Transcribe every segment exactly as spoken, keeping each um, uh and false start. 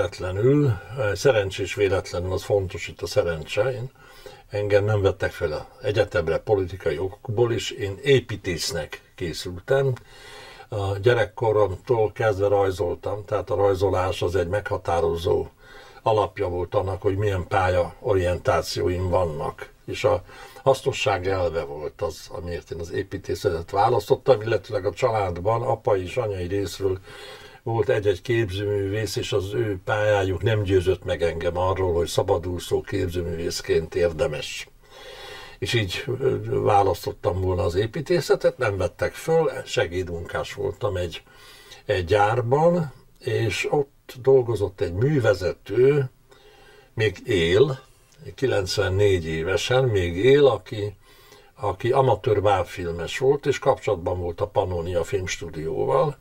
véletlenül, szerencsés véletlenül, az fontos itt a szerencse, én, engem nem vettek fel az egyetemre politikai okokból, és én építésznek készültem. A gyerekkoromtól kezdve rajzoltam, tehát a rajzolás az egy meghatározó alapja volt annak, hogy milyen pályaorientációim vannak. És a hasznosság elve volt az, amiért én az építészetet választottam, illetőleg a családban, apai és anyai részről volt egy-egy képzőművész, és az ő pályájuk nem győzött meg engem arról, hogy szabadúszó képzőművészként érdemes. És így választottam volna az építészetet, nem vettek föl, segédmunkás voltam egy, egy gyárban, és ott dolgozott egy művezető, még él, kilencvennégy évesen, még él, aki, aki amatőr bábfilmes volt, és kapcsolatban volt a Pannonia filmstúdióval,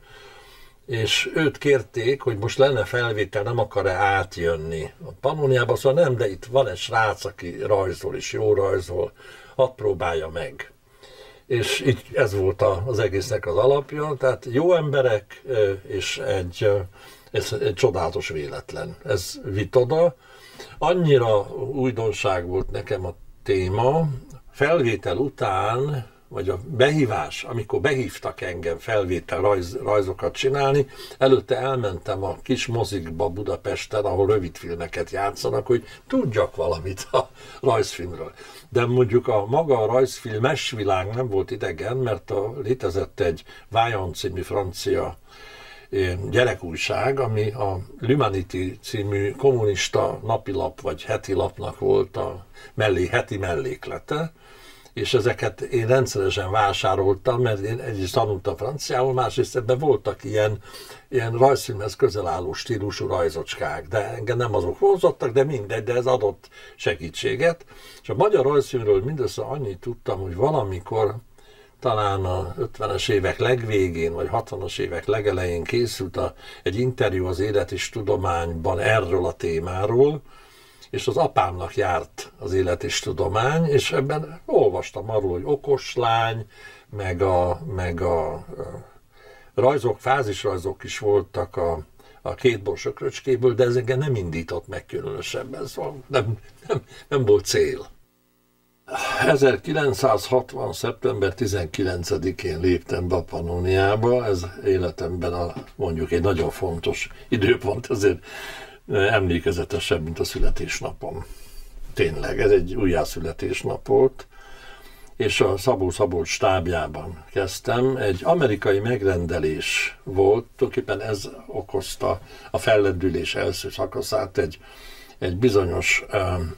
és őt kérték, hogy most lenne felvétel, nem akar-e átjönni a Pannoniába, szóval nem, de itt van egy srác, aki rajzol, és jó rajzol, hadd próbálja meg. És így ez volt az egésznek az alapja, tehát jó emberek, és egy, ez egy csodálatos véletlen. Ez vitt oda. Annyira újdonság volt nekem a téma, felvétel után, vagy a behívás, amikor behívtak engem felvétel rajz, rajzokat csinálni, előtte elmentem a kis mozikba Budapesten, ahol rövidfilmeket játszanak, hogy tudjak valamit a rajzfilmről. De mondjuk a maga a rajzfilmes világ nem volt idegen, mert a, létezett egy Vaillant című francia gyerekújság, ami a L'Humanité című kommunista napilap vagy heti lapnak volt a mellé, heti melléklete, és ezeket én rendszeresen vásároltam, mert én egyrészt tanultam franciául, másrészt ebben voltak ilyen, ilyen rajzfilmhez közel álló stílusú rajzocskák, de engem nem azok vonzottak, de mindegy, de ez adott segítséget. És a magyar rajzfilmről mindössze annyit tudtam, hogy valamikor talán a ötvenes évek legvégén, vagy hatvanas évek legelején készült a, egy interjú az Élet és Tudományban erről a témáról, és az apámnak járt az Élet és Tudomány, és ebben olvastam arról, hogy okos lány, meg a, meg a rajzok, fázisrajzok is voltak a, a két borsökröcskéből, de ez engem nem indított meg különösebben, szóval nem, nem, nem volt cél. ezerkilencszázhatvan. szeptember tizenkilencedikén léptem be a Pannoniába, ez életemben a, mondjuk egy nagyon fontos időpont, ezért emlékezetesebb, mint a születésnapom. Tényleg, ez egy újjászületésnap volt, és a Szabó-Szabolcs stábjában kezdtem. Egy amerikai megrendelés volt, tulajdonképpen ez okozta a fellendülés első szakaszát, egy, egy bizonyos um,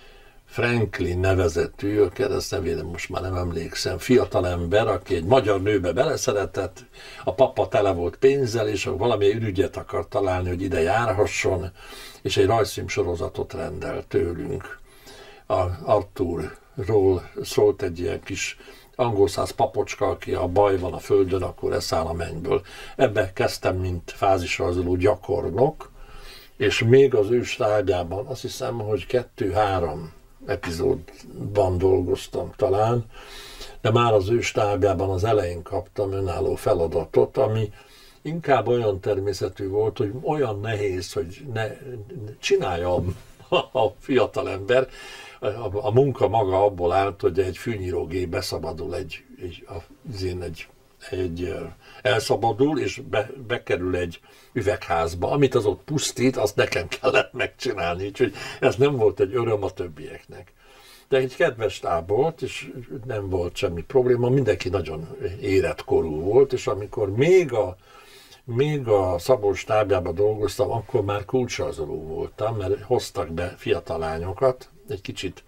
Franklin nevezetű, a keresztnevére most már nem emlékszem, fiatalember, aki egy magyar nőbe beleszeretett, a papa tele volt pénzzel, és valami ürügyet akart találni, hogy ide járhasson, és egy rajzfilm sorozatot rendelt tőlünk. A Arthurról szólt egy ilyen kis angol száz papocska, aki a baj van a földön, akkor eszáll a mennyből. Ebbe kezdtem, mint fázisrajzoló gyakornok, és még az ő stábjában, azt hiszem, hogy kettő-három epizódban dolgoztam talán, de már az ő stábjában az elején kaptam önálló feladatot, ami inkább olyan természetű volt, hogy olyan nehéz, hogy ne csináljam a fiatalember. A, a munka maga abból állt, hogy egy fűnyírógép beszabadul, egy, egy, egy, egy, egy elszabadul, és be, bekerül egy üvegházba, amit az ott pusztít, azt nekem kellett megcsinálni, úgyhogy ez nem volt egy öröm a többieknek. De egy kedves táb volt, és nem volt semmi probléma, mindenki nagyon érett korú volt, és amikor még a, még a Szabolcs tábjában dolgoztam, akkor már kulcsrajzoló voltam, mert hoztak be fiatal lányokat, egy kicsit,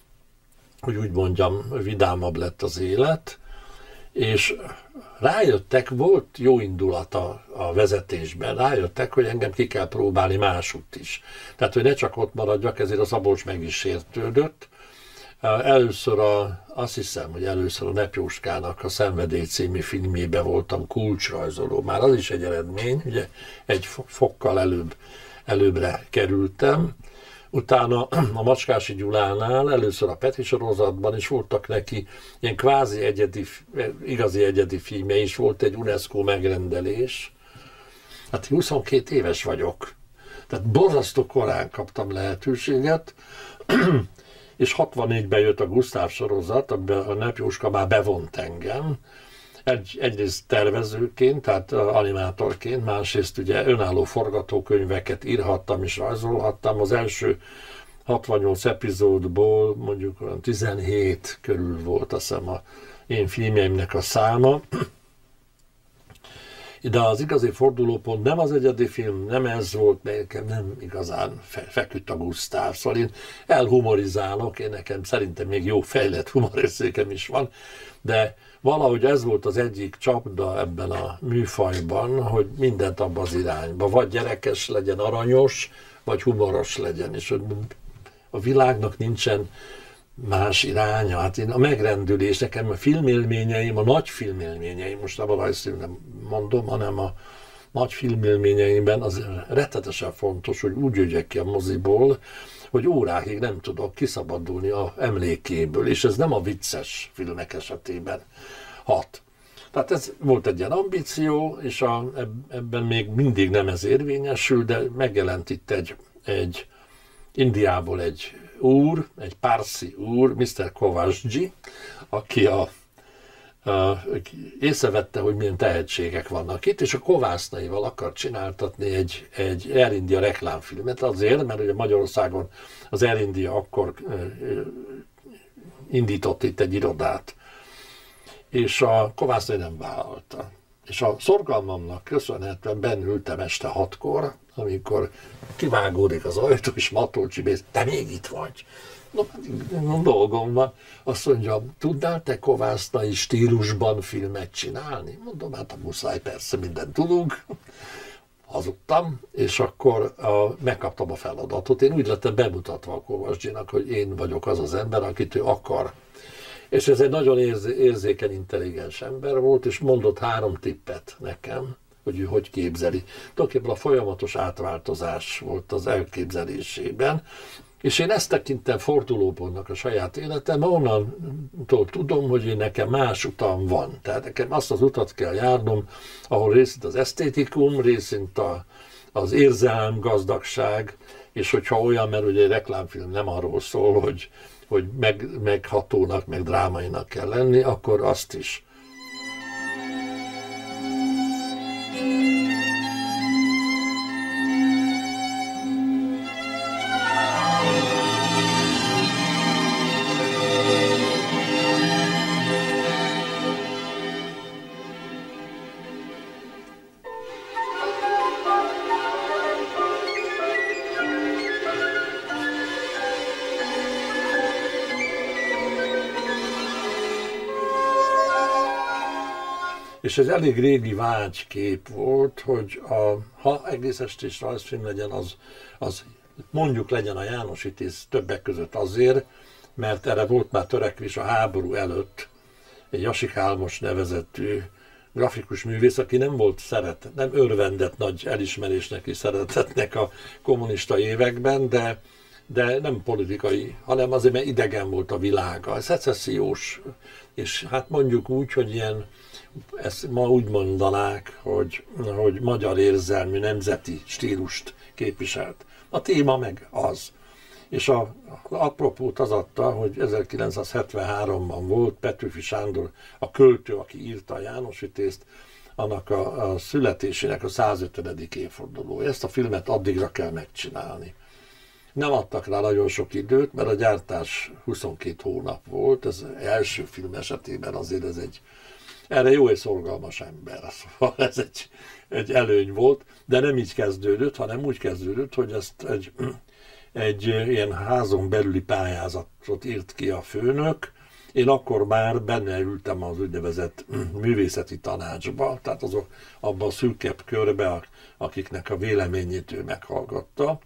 hogy úgy mondjam, vidámabb lett az élet, és rájöttek, volt jó indulat a, a vezetésben, rájöttek, hogy engem ki kell próbálni másútt is. Tehát, hogy ne csak ott maradjak, ezért a Szabolcs meg is sértődött. Először, a, azt hiszem, hogy először a Nepjóskának a Szenvedély című filmjében voltam kulcsrajzoló. Már az is egy eredmény, ugye egy fokkal előbb, előbbre kerültem. Utána a Macskási Gyulánál, először a Petri sorozatban is voltak neki ilyen kvázi egyedi, igazi egyedi filmje is, volt egy UNESCO megrendelés. Hát huszonkét éves vagyok. Tehát borzasztó korán kaptam lehetőséget, és hatvannégyben jött a Gusztáv sorozat, amiben a Nep Jóska már bevont engem, Egy, egyrészt tervezőként, tehát animátorként, másrészt ugye önálló forgatókönyveket írhattam és rajzolhattam. Az első hatvannyolc epizódból mondjuk olyan tizenhét körül volt, azt hiszem, a én filmjeimnek a száma. De az igazi fordulópont nem az egyedi film, nem ez volt, mert nekem nem igazán fe, feküdt a Gusztáv. Szóval én elhumorizálok, én nekem szerintem még jó fejlett humorérzékem is van, de valahogy ez volt az egyik csapda ebben a műfajban, hogy mindent abba az irányba, vagy gyerekes legyen, aranyos, vagy humoros legyen, és a világnak nincsen más iránya. Hát én a megrendülés, nekem a filmélményeim, a nagy filmélményeim, most nem a rajzfilm nem mondom, hanem a nagy filmélményeimben az rettetesen fontos, hogy úgy jöjjek ki a moziból, hogy órákig nem tudok kiszabadulni a emlékéből, és ez nem a vicces filmek esetében hat. Tehát ez volt egy ilyen ambíció, és a, ebben még mindig nem ez érvényesül, de megjelent itt egy, egy Indiából egy úr, egy pársi úr, miszter Kovasdzsi, aki a, a, észrevette, hogy milyen tehetségek vannak itt, és a kovásznaival akar csináltatni egy, egy Air India reklámfilmet, azért, mert ugye Magyarországon az Air India akkor ö, ö, indított itt egy irodát, és a kovásznai nem vállalta. És a szorgalmamnak köszönhetően benn ültem este hatkor, amikor kivágódik az ajtó, és Matolcsi Béz, te még itt vagy. No, no, dolgom van. Azt mondja, tudnál te kovásznai stílusban filmet csinálni? Mondom, hát a muszáj, persze, mindent tudunk. Hazudtam, és akkor a, megkaptam a feladatot. Én úgy lettem bemutatva a Kovasdzsinak, hogy én vagyok az az ember, akit ő akar. És ez egy nagyon érzékeny, intelligens ember volt, és mondott három tippet nekem, hogy ő hogy képzeli. Tulajdonképpen a folyamatos átváltozás volt az elképzelésében, és én ezt tekintem fordulópontnak a saját életem, onnantól tudom, hogy én nekem más utam van. Tehát nekem azt az utat kell járnom, ahol részint az esztétikum, részint a, az érzelem, gazdagság, és hogyha olyan, mert ugye egy reklámfilm nem arról szól, hogy hogy meg, meghatónak, meg drámainak kell lenni, akkor azt is. És ez elég régi vágykép volt, hogy a, ha egész estés rajzfilm legyen, az, az mondjuk legyen a Jánosi tíz többek között azért, mert erre volt már törekvés a háború előtt egy Jasik Álmos nevezetű grafikus művész, aki nem volt szeret, nem örvendett nagy elismerésnek és szeretetnek a kommunista években, de, de nem politikai, hanem azért, mert idegen volt a világa. Ez szecessziós, és hát mondjuk úgy, hogy ilyen, ezt ma úgy mondanák, hogy, hogy magyar érzelmű nemzeti stílust képviselt. A téma meg az. És a, a apropót az adta, hogy ezerkilencszázhetvenháromban volt Petőfi Sándor, a költő, aki írta a Jánosi tízt, annak a, a születésének a százötvenedik évfordulója. Ezt a filmet addigra kell megcsinálni. Nem adtak rá nagyon sok időt, mert a gyártás huszonkét hónap volt, ez első film esetében azért ez egy, erre jó és szorgalmas ember, szóval ez egy, egy előny volt, de nem így kezdődött, hanem úgy kezdődött, hogy ezt egy, egy ilyen házon belüli pályázatot írt ki a főnök. Én akkor már benne ültem az úgynevezett művészeti tanácsba, tehát azok abban a szűkebb körbe, akiknek a véleményét ő meghallgatta.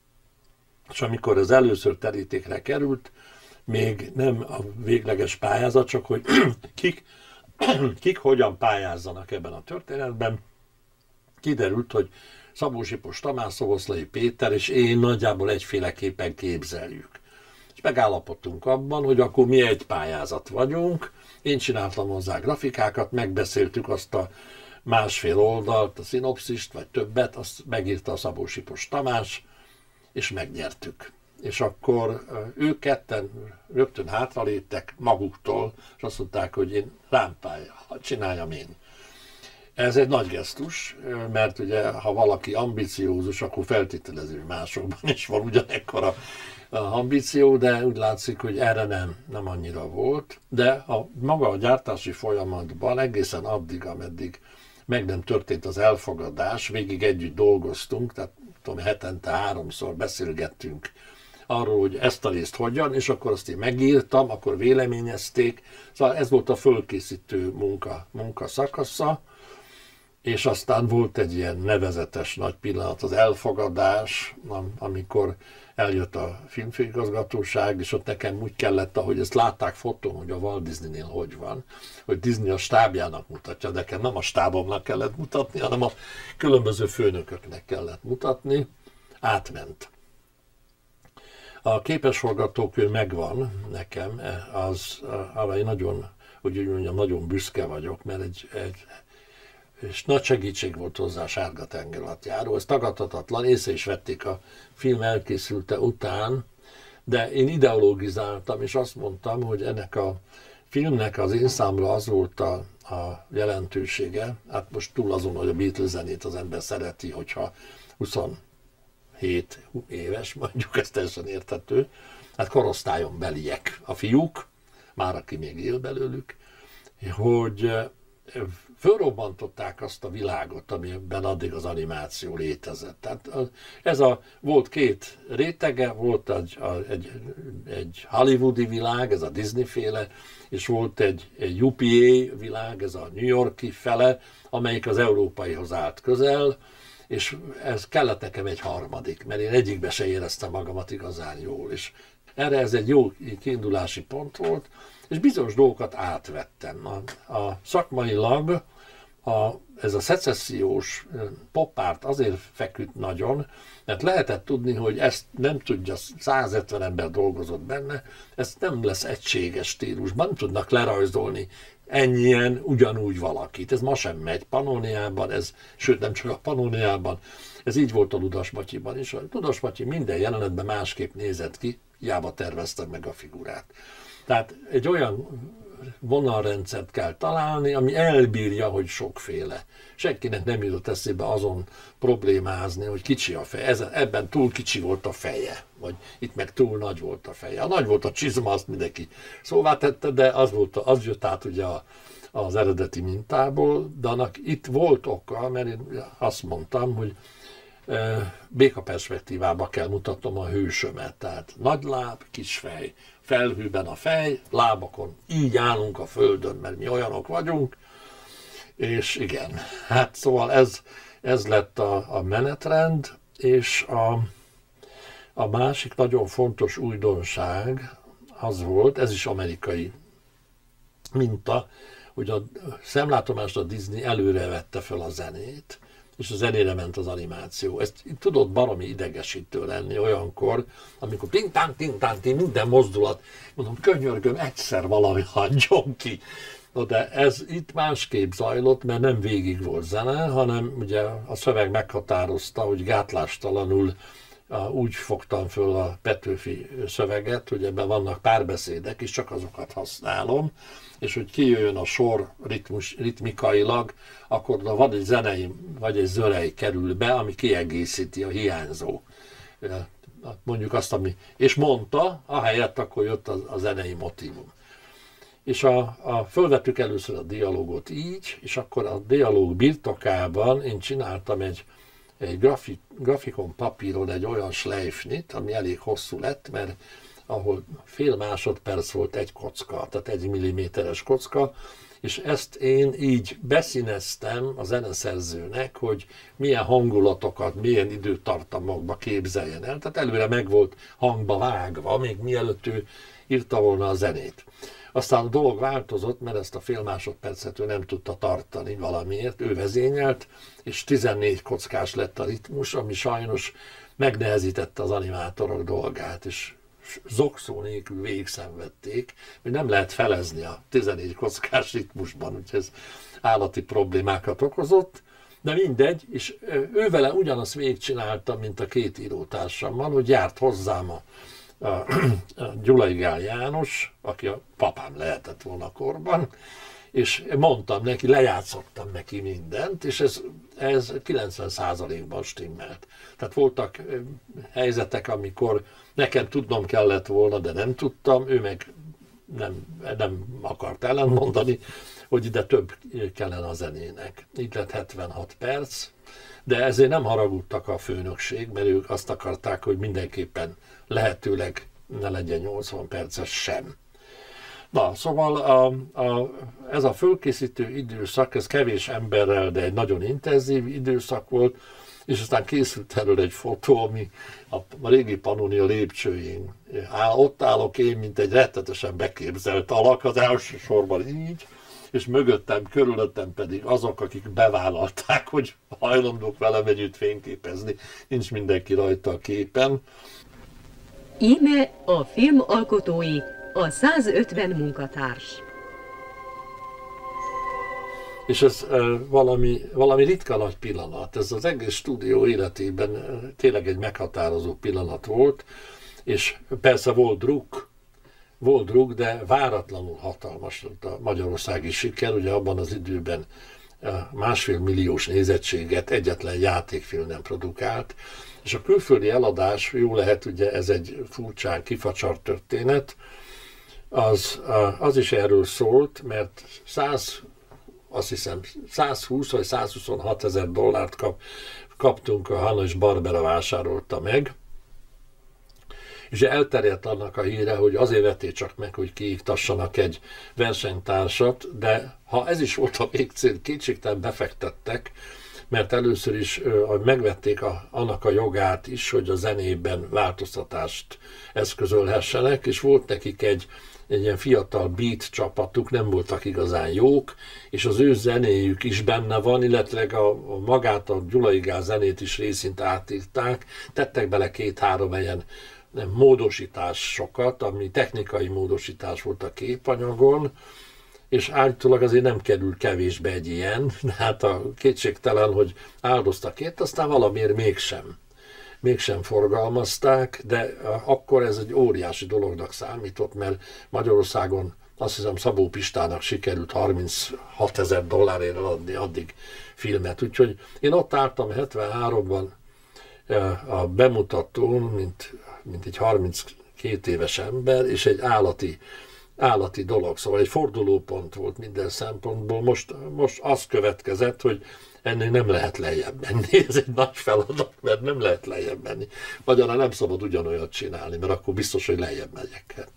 És amikor ez először terítékre került, még nem a végleges pályázat, csak hogy kik, kik hogyan pályázzanak ebben a történetben, kiderült, hogy Szabó Sipos Tamás, Szoboszlai Péter és én nagyjából egyféleképpen képzeljük. És megállapodtunk abban, hogy akkor mi egy pályázat vagyunk, én csináltam hozzá grafikákat, megbeszéltük azt a másfél oldalt, a szinopszist, vagy többet, azt megírta a Szabó Sipos Tamás, és megnyertük. És akkor ők ketten rögtön hátraléptek maguktól, és azt mondták, hogy én rám pálya, csináljam én. Ez egy nagy gesztus, mert ugye, ha valaki ambiciózus, akkor feltételező, hogy másokban is van ugyanekkora ambíció, de úgy látszik, hogy erre nem, nem annyira volt. De a maga a gyártási folyamatban egészen addig, ameddig meg nem történt az elfogadás, végig együtt dolgoztunk, tehát tudom, hetente háromszor beszélgettünk arról, hogy ezt a részt hogyan, és akkor azt én megírtam, akkor véleményezték. Szóval ez volt a fölkészítő munka, munka szakasza, és aztán volt egy ilyen nevezetes nagy pillanat, az elfogadás, amikor eljött a filmfőigazgatóság, és ott nekem úgy kellett, ahogy ezt látták fotón, hogy a Walt Disneynél hogy van, hogy Disney a stábjának mutatja, de nekem nem a stábomnak kellett mutatni, hanem a különböző főnököknek kellett mutatni, átment. A képesforgatókönyv megvan nekem, az, arra én nagyon, hogy úgy mondjam, nagyon büszke vagyok, mert egy, egy és nagy segítség volt hozzá a Sárga tengeralattjáró. Ez tagadhatatlan, észre is vették a film elkészülte után, de én ideologizáltam, és azt mondtam, hogy ennek a filmnek az én számra az volt a, a jelentősége, hát most túl azon, hogy a Beatles zenét az ember szereti, hogyha huszonhét éves, mondjuk, ez teljesen érthető, hát korosztályon beliek a fiúk, már aki még él belőlük, hogy fölrobbantották azt a világot, amiben addig az animáció létezett. Tehát ez a, volt két rétege, volt egy, egy, egy hollywoodi világ, ez a Disney-féle, és volt egy, egy U P A világ, ez a New Yorki fele, amelyik az európaihoz állt közel, és ez kellett nekem egy harmadik, mert én egyikbe se éreztem magamat igazán jól, és erre ez egy jó kiindulási pont volt, és bizonyos dolgokat átvettem. A, a szakmailag a, ez a szecessziós popárt azért feküdt nagyon, mert lehetett tudni, hogy ezt nem tudja, százhetven ember dolgozott benne, ez nem lesz egységes stílusban, nem tudnak lerajzolni ennyien ugyanúgy valakit. Ez ma sem megy Pannoniában, ez, sőt nem csak a Pannoniában, ez így volt a Ludas Matyiban is. A Ludas Matyi minden jelenetben másképp nézett ki, hiába tervezte meg a figurát. Tehát egy olyan vonalrendszert kell találni, ami elbírja, hogy sokféle. Senkinek nem jutott eszébe azon problémázni, hogy kicsi a feje. Ezen, ebben túl kicsi volt a feje, vagy itt meg túl nagy volt a feje. A nagy volt a csizma, azt mindenki szóvá tette, de az, volt, az jött át ugye a, az eredeti mintából, de annak itt volt oka, mert én azt mondtam, hogy e, béka perspektívába kell mutatnom a hősömet. Tehát nagy láb, kis fej. Felhőben a fej, lábakon így állunk a földön, mert mi olyanok vagyunk, és igen, hát szóval ez, ez lett a, a menetrend, és a, a másik nagyon fontos újdonság az volt, ez is amerikai minta, hogy a szemlátomást a Disney előre vette fel a zenét, és a zenére ment az animáció. Ezt tudott baromi idegesítő lenni olyankor, amikor tintán, tintán, tintán, minden mozdulat, mondom, könyörgöm, egyszer valami hagyjon ki. No, de ez itt másképp zajlott, mert nem végig volt zene, hanem ugye a szöveg meghatározta, hogy gátlástalanul úgy fogtam föl a Petőfi szöveget, hogy ebben vannak párbeszédek, és csak azokat használom, és hogy kijöjjön a sor ritmus, ritmikailag, akkor vagy egy zenei, vagy egy zörej kerül be, ami kiegészíti a hiányzó. Mondjuk azt, ami... És mondta, ahelyett akkor jött a, a zenei motívum. És a, a, fölvettük először a dialógot így, és akkor a dialóg birtokában én csináltam egy, egy grafik, grafikon papíron egy olyan schleifnit, ami elég hosszú lett, mert ahol fél másodperc volt egy kocka, tehát egy milliméteres kocka, és ezt én így beszíneztem a zeneszerzőnek, hogy milyen hangulatokat, milyen időtartamokba képzeljen el. Tehát előre meg volt hangba vágva, még mielőtt ő írta volna a zenét. Aztán a dolog változott, mert ezt a fél másodpercet ő nem tudta tartani valamiért, ő vezényelt, és tizennégy kockás lett a ritmus, ami sajnos megnehezítette az animátorok dolgát, és zokszó nélkül végigszenvedték, hogy nem lehet felezni a tizennégy kockás ritmusban, úgyhogy ez állati problémákat okozott, de mindegy, és ő vele ugyanazt végigcsináltam, mint a két írótársammal, hogy járt hozzám a, a, a Gyulai Gál János, aki a papám lehetett volna korban, és mondtam neki, lejátszottam neki mindent, és ez, ez kilencven százalékban stimmelt. Tehát voltak helyzetek, amikor nekem tudnom kellett volna, de nem tudtam, ő meg nem, nem akart ellentmondani, hogy ide több kellene a zenének. Így lett hetvenhat perc, de ezért nem haragudtak a főnökség, mert ők azt akarták, hogy mindenképpen lehetőleg ne legyen nyolcvan perces sem. Na, szóval a, a, ez a fölkészítő időszak, ez kevés emberrel, de egy nagyon intenzív időszak volt, és aztán készült erről egy fotó, ami a, a régi Pannonia lépcsőjén áll. Ott állok én, mint egy rettetesen beképzelt alak, az elsősorban így, és mögöttem, körülöttem pedig azok, akik bevállalták, hogy hajlandók velem együtt fényképezni. Nincs mindenki rajta a képen. Íme a film alkotói, a százötven munkatárs. És ez uh, valami, valami ritka nagy pillanat. Ez az egész stúdió életében uh, tényleg egy meghatározó pillanat volt, és persze volt druk, volt druk, de váratlanul hatalmas volt a magyarországi siker. Ugye abban az időben uh, másfél milliós nézettséget egyetlen játékfilm nem produkált, és a külföldi eladás, jó lehet, ugye ez egy furcsán kifacsart történet, az, az is erről szólt, mert száz, azt hiszem százhúsz vagy százhuszonhat ezer dollárt kap, kaptunk, a Hanna és Barbera vásárolta meg, és elterjedt annak a híre, hogy azért vették csak meg, hogy kiiktassanak egy versenytársat, de ha ez is volt a végcél, kétségtelen befektettek, mert először is uh, megvették a, annak a jogát is, hogy a zenében változtatást eszközölhessenek, és volt nekik egy, egy ilyen fiatal beat csapatuk, nem voltak igazán jók, és az ő zenéjük is benne van, illetve a, a magát, a Gyulai Gál zenét is részint átírták, tettek bele két-három ilyen módosításokat, ami technikai módosítás volt a képanyagon, és állítólag azért nem kerül kevésbe egy ilyen, de hát a kétségtelen, hogy áldoztak két, aztán valamiért mégsem. Mégsem forgalmazták, de akkor ez egy óriási dolognak számított, mert Magyarországon azt hiszem Szabó Pistának sikerült harminchat ezer dollárért adni addig filmet. Úgyhogy én ott álltam hetvenháromban a bemutatón, mint, mint egy harminckét éves ember, és egy állati állati dolog, szóval egy fordulópont volt minden szempontból. Most, most az következett, hogy ennél nem lehet lejjebb menni. Ez egy nagy feladat, mert nem lehet lejjebb menni. Magyarán nem szabad ugyanolyat csinálni, mert akkor biztos, hogy lejjebb megyek. Hát.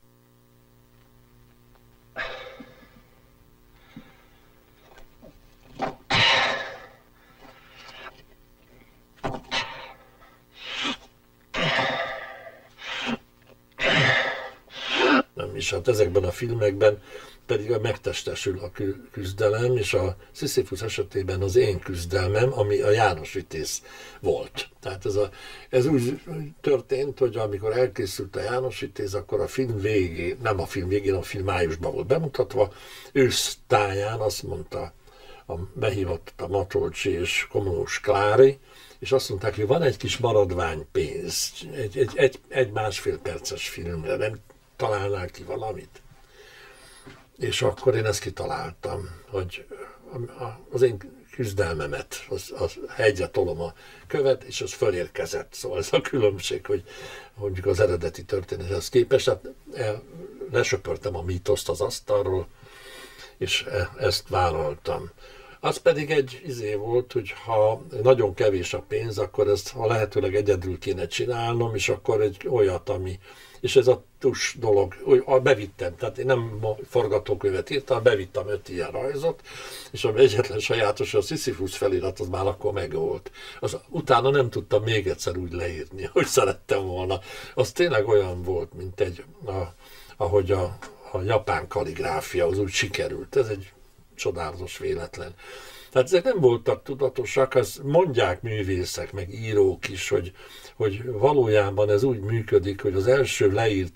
Nem is, hát ezekben a filmekben pedig megtestesül a küzdelem, és a Sisyphus esetében az én küzdelmem, ami a János Vitéz volt. Tehát ez, a, ez úgy történt, hogy amikor elkészült a János Vitéz, akkor a film végén, nem a film végén, a film májusban volt bemutatva, ősztáján azt mondta, a, behívott a Matolcsi és Komlós Klári, és azt mondták, hogy van egy kis maradvány pénz, egy, egy, egy, egy másfél perces filmre, nem találnál ki valamit? És akkor én ezt kitaláltam, hogy az én küzdelmemet, az, az hegyre tolom a követ, és az fölérkezett. Szóval ez a különbség, hogy mondjuk az eredeti történethez képest, hát lesöpörtem a mítoszt az asztalról, és ezt vállaltam. Az pedig egy izé volt, hogy ha nagyon kevés a pénz, akkor ezt ha lehetőleg egyedül kéne csinálnom, és akkor egy olyat, ami... És ez a tus dolog, bevittem, tehát én nem forgatókönyvet írtam, bevittem öt ilyen rajzot, és ami egyetlen sajátos, a Sisyphus felirat, az már akkor megvolt. Az, utána nem tudtam még egyszer úgy leírni, hogy szerettem volna. Az tényleg olyan volt, mint egy, a, ahogy a, a japán kalligráfia, az úgy sikerült. Ez egy csodálatos véletlen. Tehát ezek nem voltak tudatosak, azt mondják művészek, meg írók is, hogy, hogy valójában ez úgy működik, hogy az első leírt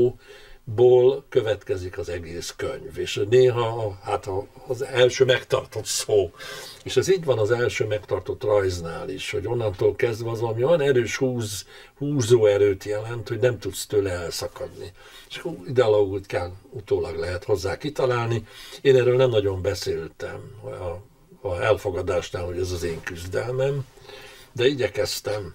szóból következik az egész könyv, és néha hát az első megtartott szó. És ez így van az első megtartott rajznál is, hogy onnantól kezdve az valami olyan erős húz, húzó erőt jelent, hogy nem tudsz tőle elszakadni. És ideológ úgy kell, utólag lehet hozzá kitalálni. Én erről nem nagyon beszéltem a, a elfogadásnál, hogy ez az én küzdelmem, de igyekeztem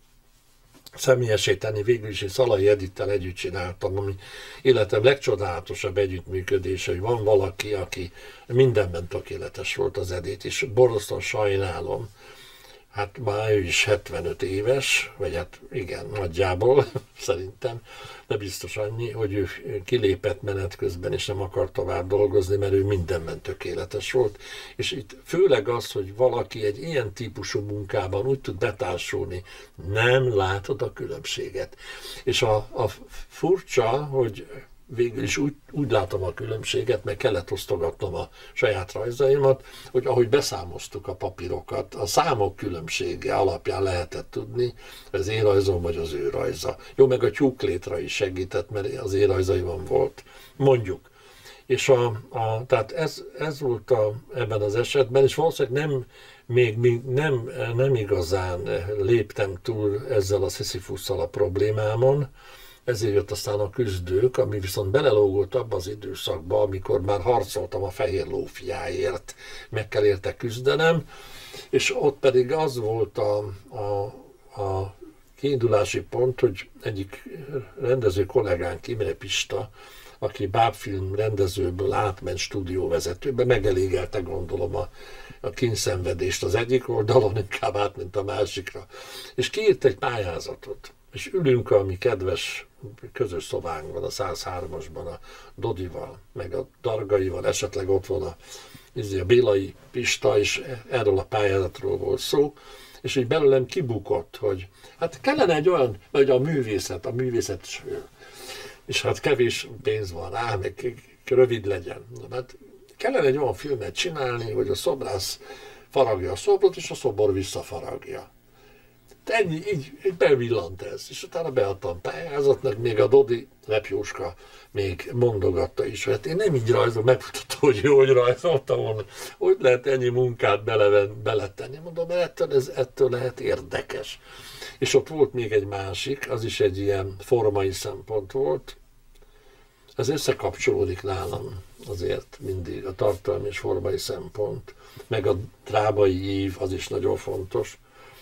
személyesíteni, végül is én Szalai Edittel együtt csináltam, ami életem legcsodálatosabb együttműködése, hogy van valaki, aki mindenben tökéletes volt az Edit, és borzasztóan sajnálom, hát már ő is hetvenöt éves, vagy hát igen, nagyjából szerintem, de biztos annyi, hogy ő kilépett menet közben, és nem akar tovább dolgozni, mert ő mindenben tökéletes volt. És itt főleg az, hogy valaki egy ilyen típusú munkában úgy tud betársulni, nem látod a különbséget. És a, a furcsa, hogy végül is úgy, úgy látom a különbséget, meg kellett osztogatnom a saját rajzaimat, hogy ahogy beszámoztuk a papírokat, a számok különbsége alapján lehetett tudni, hogy az én rajzom vagy az ő rajza. Jó, meg a tyúklétra is segített, mert az én rajzaiban volt. Mondjuk. És a, a, tehát ez, ez volt a, ebben az esetben, és valószínűleg nem, még, még nem, nem igazán léptem túl ezzel a Sisyphusszal a problémámon, ezért jött aztán a Küzdők, ami viszont belelógott abba az időszakba, amikor már harcoltam a Fehér lófiáért, meg kell érte küzdenem, és ott pedig az volt a, a, a kiindulási pont, hogy egyik rendező kollégánk, Imre Pista, aki bábfilm rendezőből átment stúdióvezetőbe, megelégelte gondolom a, a kínszenvedést az egyik oldalon, inkább átment a másikra, és kiírt egy pályázatot. És ülünk a mi kedves közös szobánkban, a száz hármasban a Dodival, meg a Dargaival, esetleg ott van a, a Bélai Pista, és erről a pályázatról volt szó, és így belőlem kibukott, hogy hát kellene egy olyan, vagy a művészet, a művészet, és hát kevés pénz van rá, meg rövid legyen. Hát kellene egy olyan filmet csinálni, hogy a szobrász faragja a szobrot, és a szobor visszafaragja. Ennyi, így, így bevillant ez, és utána beadtam pályázatnak, még a Dodi Repjóska még mondogatta is, hogy hát én nem így rajzolom, megmutatta, hogy jó, hogy rajzoltam volna, hogy lehet ennyi munkát beleven, beletenni, mondom, mert ettől, ez, ettől lehet érdekes. És ott volt még egy másik, az is egy ilyen formai szempont volt, ez összekapcsolódik nálam azért mindig, a tartalmi és formai szempont, meg a drábai ív, az is nagyon fontos,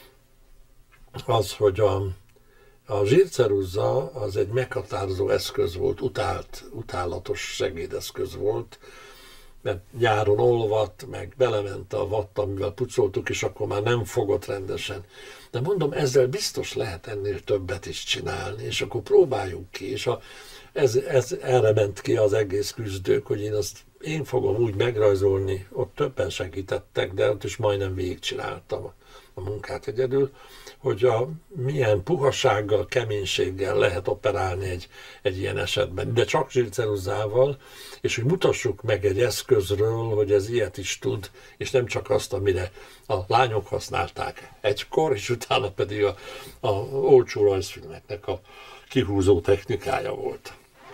az, hogy a, a zsírceruza az egy meghatározó eszköz volt, utált, utálatos segédeszköz volt, mert nyáron olvadt, meg belement a vatt, amivel pucoltuk, és akkor már nem fogott rendesen. De mondom, ezzel biztos lehet ennél többet is csinálni, és akkor próbáljuk ki, és a, ez, ez erre ment ki az egész Küzdők, hogy én azt én fogom úgy megrajzolni, ott többen segítettek, de ott is majdnem végigcsináltam a munkát egyedül, hogy a milyen puhasággal, keménységgel lehet operálni egy, egy ilyen esetben, de csak zsírceruzával, és hogy mutassuk meg egy eszközről, hogy ez ilyet is tud, és nem csak azt, amire a lányok használták egykor, és utána pedig a, a olcsó rajzfilmeknek a kihúzó technikája volt.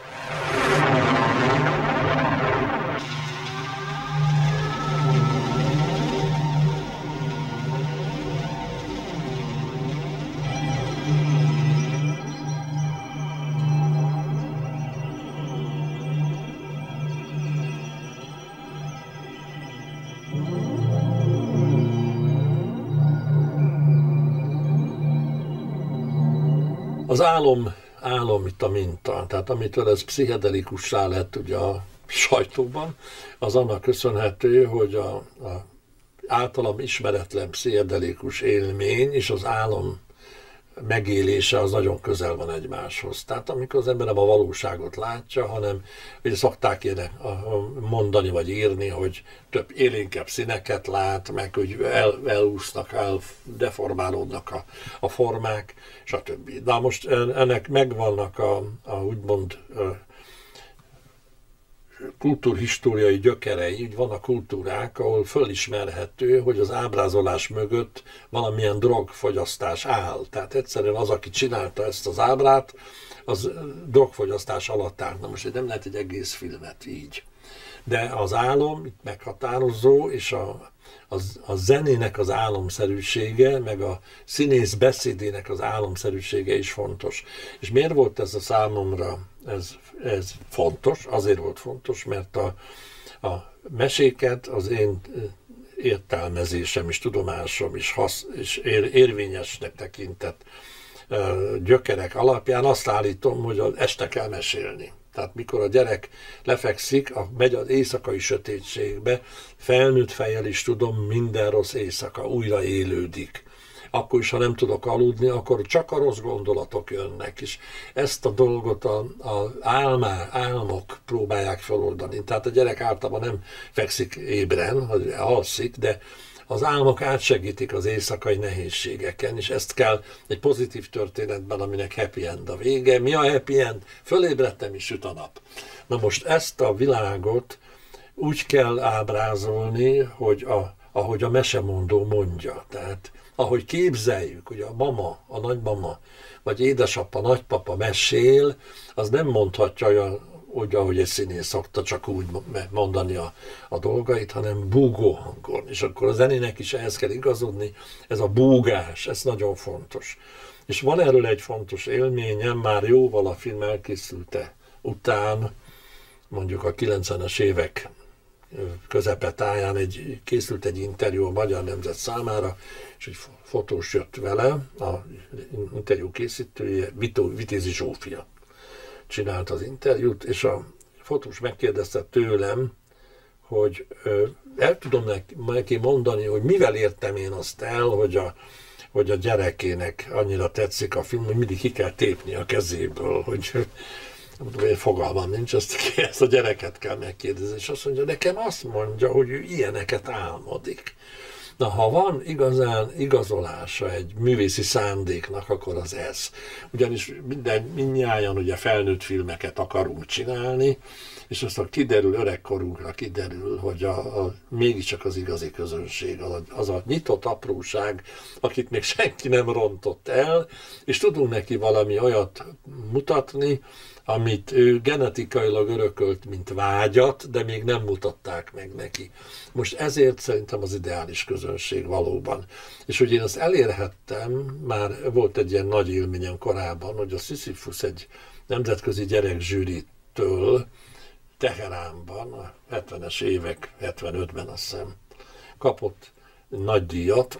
Az álom, álom itt a minta, tehát amitől ez pszichedelikussá lett ugye a sajtóban, az annak köszönhető, hogy a, a általam ismeretlen pszichedelikus élmény és az álom megélése az nagyon közel van egymáshoz. Tehát amikor az ember nem a valóságot látja, hanem ugye szokták ilyen mondani vagy írni, hogy több élénkebb színeket lát, meg hogy el, elúsznak, eldeformálódnak a, a formák, stb. De most ennek megvannak a, a úgymond kultúrhistóriai gyökerei, így vannak kultúrák, ahol fölismerhető, hogy az ábrázolás mögött valamilyen drogfogyasztás áll. Tehát egyszerűen az, aki csinálta ezt az ábrát, az drogfogyasztás alatt áll. Na most nem lehet egy egész filmet így. De az álom itt meghatározó, és a, a, a zenének az álomszerűsége, meg a színész beszédének az álomszerűsége is fontos. És miért volt ez a számomra ez, ez fontos? Azért volt fontos, mert a, a meséket az én értelmezésem és tudomásom is hasz, és ér, érvényesnek tekintett gyökerek alapján azt állítom, hogy az este kell mesélni. Tehát mikor a gyerek lefekszik, a, megy az éjszakai sötétségbe, felnőtt fejjel is tudom, minden rossz éjszaka újra élődik. Akkor is, ha nem tudok aludni, akkor csak a rossz gondolatok jönnek, és ezt a dolgot az álmá, álmok próbálják feloldani. Tehát a gyerek általában nem fekszik ébren, alszik, de az álmok átsegítik az éjszakai nehézségeken, és ezt kell egy pozitív történetben, aminek happy end a vége. Mi a happy end? Fölébredtem, és süt a nap. Na most ezt a világot úgy kell ábrázolni, hogy a, ahogy a mesemondó mondja. Tehát ahogy képzeljük, hogy a mama, a nagymama, vagy édesapa, nagypapa mesél, az nem mondhatja olyan, úgy, ahogy egy színész szokta csak úgy mondani a, a dolgait, hanem búgó hangon. És akkor a zenének is ehhez kell igazodni, ez a búgás, ez nagyon fontos. És van erről egy fontos élményem, már jóval a film elkészülte után, mondjuk a kilencvenes évek közepetáján egy, készült egy interjú a Magyar Nemzet számára, és egy fotós jött vele, a interjú készítője, Vitézi Zsófia csinált az interjút, és a fotós megkérdezte tőlem, hogy ö, el tudom neki mondani, hogy mivel értem én azt el, hogy a, hogy a gyerekének annyira tetszik a film, hogy mindig ki kell tépni a kezéből, hogy én fogalmam nincs, ezt, ezt a gyereket kell megkérdezni, és azt mondja, nekem azt mondja, hogy ő ilyeneket álmodik. Na, ha van igazán igazolása egy művészi szándéknak, akkor az ez. Ugyanis minden, mindnyájan ugye felnőtt filmeket akarunk csinálni, és aztán kiderül, öregkorunkra kiderül, hogy a, a, mégiscsak az igazi közönség, az a, az a nyitott apróság, akit még senki nem rontott el, és tudunk neki valami olyat mutatni, amit ő genetikailag örökölt, mint vágyat, de még nem mutatták meg neki. Most ezért szerintem az ideális közönség valóban. És hogy én azt elérhettem, már volt egy ilyen nagy élményem korábban, hogy a Sisyphus egy nemzetközi gyerekzsűritől Teheránban, a hetvenes évek, hetvenötben azt hiszem, kapott nagy díjat,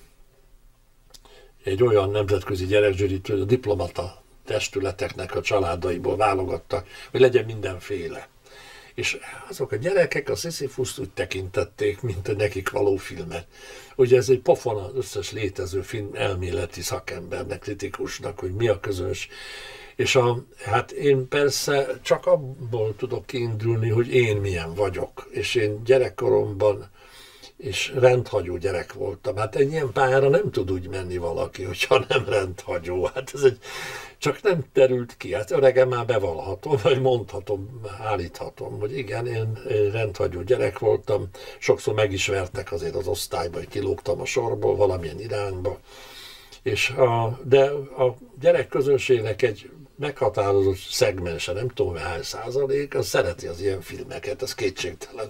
egy olyan nemzetközi gyerekzsűritől, hogy a diplomata testületeknek a családaiból válogattak, hogy legyen mindenféle. És azok a gyerekek a Sisyphust úgy tekintették, mint a nekik való filmet. Ugye ez egy pofon az összes létező film elméleti szakembernek, kritikusnak, hogy mi a közös. És a, hát én persze csak abból tudok kiindulni, hogy én milyen vagyok. És én gyerekkoromban és rendhagyó gyerek voltam. Hát egy ilyen pályára nem tud úgy menni valaki, hogyha nem rendhagyó. Hát ez egy, csak nem terült ki. Hát öregen már bevallhatom, vagy mondhatom, állíthatom, hogy igen, én, én rendhagyó gyerek voltam. Sokszor meg is vertek azért az osztályba, hogy kilógtam a sorból valamilyen irányba. És a, de a gyerek közönségnek egy meghatározott szegmense, nem tudom hány százalék, az szereti az ilyen filmeket, ez kétségtelen.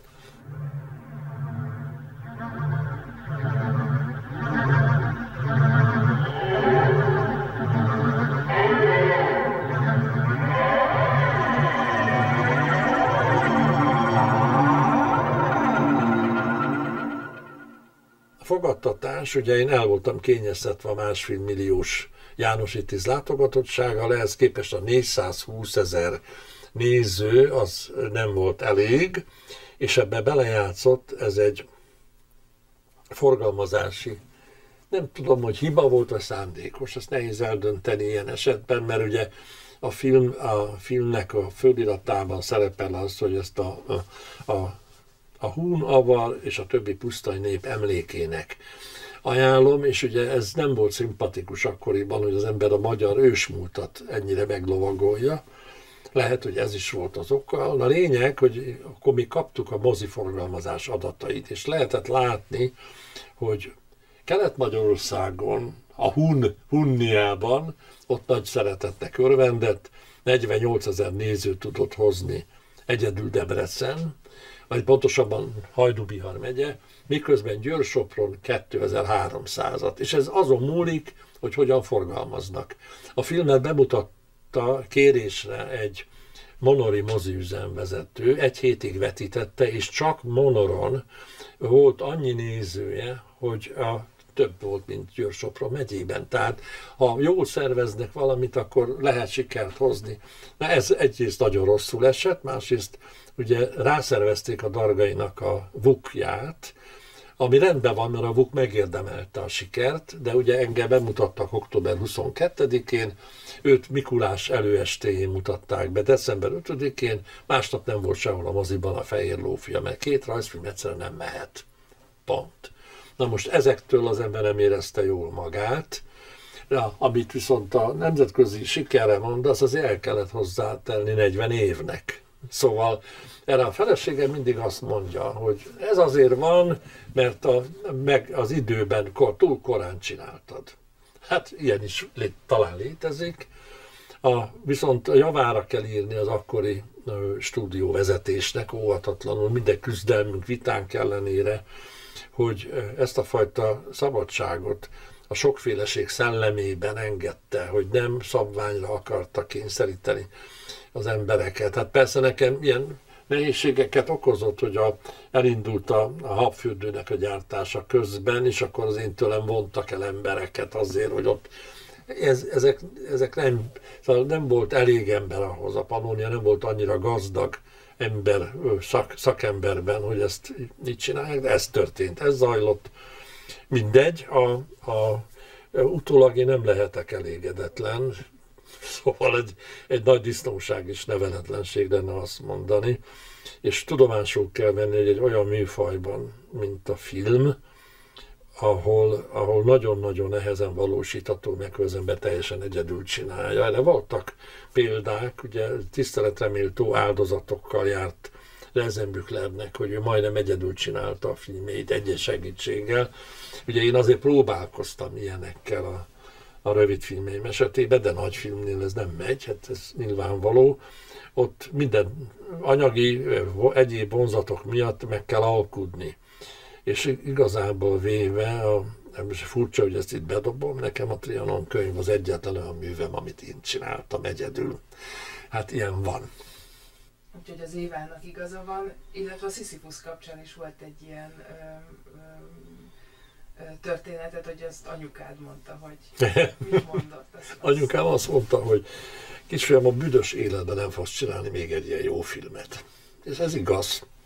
A fogadtatás, ugye én el voltam kényeztetve a másfél milliós Jánosi tíz látogatottsággal, ehhez képest a négyszázhúsz ezer néző az nem volt elég, és ebbe belejátszott ez egy forgalmazási, nem tudom, hogy hiba volt vagy szándékos, ezt nehéz eldönteni ilyen esetben, mert ugye a, film, a filmnek a föliratában szerepel az, hogy ezt a, a, a, a hun, avar és a többi pusztai nép emlékének ajánlom, és ugye ez nem volt szimpatikus akkoriban, hogy az ember a magyar ősmúltat ennyire meglovagolja, Lehet, hogy ez is volt az oka. A lényeg, hogy akkor mi kaptuk a moziforgalmazás adatait, és lehetett látni, hogy Kelet-Magyarországon, a Hun, Hunniában, ott nagy szeretetnek örvendett, negyvennyolcezer nézőt tudott hozni egyedül Debrecen, vagy pontosabban Hajdú-Bihar megye, miközben Győr-Sopron kétezer-háromszázat. És ez azon múlik, hogy hogyan forgalmaznak. A filmet bemutatta kérésre egy monori moziüzemvezető, egy hétig vetítette, és csak Monoron volt annyi nézője, hogy a több volt, mint Győr-Sopron megyében. Tehát ha jól szerveznek valamit, akkor lehet sikert hozni. Na ez egyrészt nagyon rosszul esett, másrészt ugye rászervezték a Dargainak a vukját, ami rendben van, mert a vuk megérdemelte a sikert, de ugye engem bemutattak október huszonkettedikén, őt Mikulás előestéjén mutatták be december ötödikén, másnap nem volt sehol a moziban a Fehér lófia, mert két rajzfilm egyszerűen nem mehet. Pont. Na most ezektől az ember nem érezte jól magát, ja, amit viszont a nemzetközi sikerre mondasz, azért el kellett hozzátenni negyven évnek. Szóval erre a feleségem mindig azt mondja, hogy ez azért van, mert a, meg az időben kor, túl korán csináltad. Hát ilyen is lé, talán létezik. A, viszont a javára kell írni az akkori ö, stúdióvezetésnek óvatatlanul, minden küzdelmünk, vitánk ellenére, hogy ezt a fajta szabadságot a sokféleség szellemében engedte, hogy nem szabványra akarta kényszeríteni az embereket. Hát persze nekem ilyen nehézségeket okozott, hogy a, elindult a, a habfürdőnek a gyártása közben, és akkor az én tőlem vontak el embereket azért, hogy ott ez, ezek, ezek nem, szóval nem volt elég ember ahhoz, a Pannónia nem volt annyira gazdag ember, szak, szakemberben, hogy ezt így csinálják, de ez történt, ez zajlott. Mindegy, a, a, utólag én nem lehetek elégedetlen, szóval egy, egy nagy disznóság és neveletlenség lenne azt mondani, és tudomásul kell venni, hogy egy olyan műfajban, mint a film, ahol, ahol nagyon-nagyon nehezen valósítható meg, hogy az ember teljesen egyedül csinálja. Erre voltak példák, ugye tiszteletreméltó áldozatokkal járt Reisenbüchlernek, hogy ő majdnem egyedül csinálta a filmjét egy segítséggel. Ugye én azért próbálkoztam ilyenekkel a, a rövid filmjeim esetében, de nagy filmnél ez nem megy, hát ez nyilvánvaló. Ott minden anyagi, egyéb vonzatok miatt meg kell alkudni. És igazából véve, a, furcsa, hogy ezt itt bedobom, nekem a Trianon könyv az egyetlen olyan művem, amit én csináltam egyedül. Hát ilyen van. Úgyhogy az Évának igaza van, illetve a Sisyphus kapcsán is volt egy ilyen ö, ö, történetet, hogy azt anyukád mondta, hogy mit mondott. Azt Anyukám azt mondta, hogy kisfiam, a büdös életben nem fogsz csinálni még egy ilyen jó filmet. És ez igaz.